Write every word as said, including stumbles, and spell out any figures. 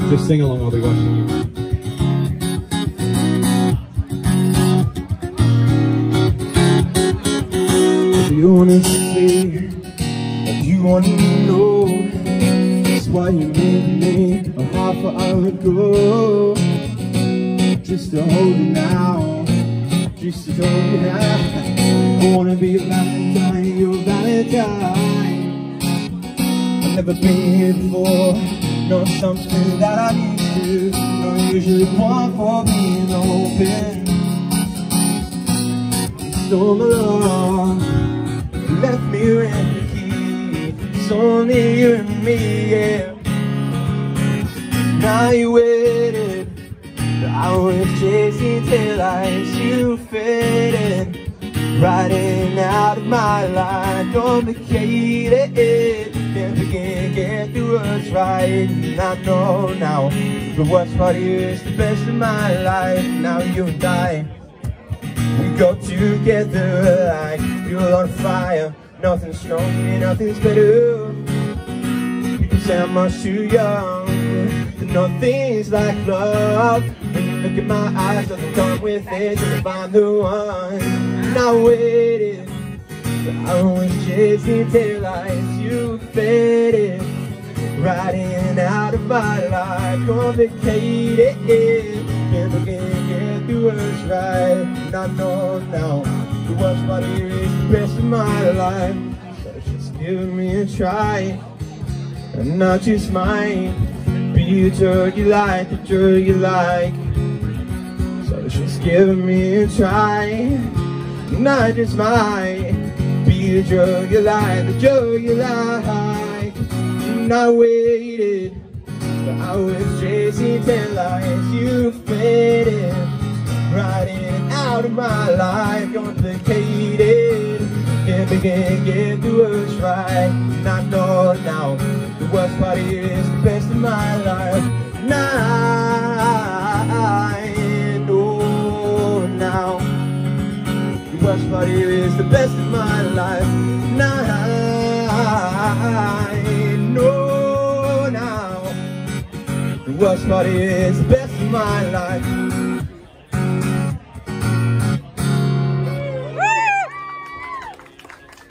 Just sing along, I'll be watching you. Do you wanna see? Do you wanna know? That's why you made me a half an hour ago. Just to hold you now, just to hold you now. I wanna be a Valentine, your Valentine. I've never been here before, not something that I need to. Not usually one for being open. Storm along, left me with the key. It's only you and me, yeah. Now you waited, I was chasing taillights, you faded right in out of my life. Complicated, never can get the words right. And I know now, the worst part is the best of my life. Now you and I, we go together like fuel on fire. Nothing's stronger, nothing's better. People say I'm much too young, but nothing's like love. When you look in my eyes, nothing come with it till I find the one. And I waited, but I was chasing taillights, you faded right in and out of my life. Complicated, never can get the words right. And I know now, the worst part here is the best of my life. So just give me a try, and not just mine. Be the drug you like, the drug you like. So just give me a try, not just mine. Be the drug you like, the drug you like. And I waited, but I was chasing taillights, you faded right in and out of my life. Complicated, never can get the words right. And I know now, the worst part is the best of my life. Now I know now, the worst part is the best of my life. Now I know now, the worst part is the best of my life.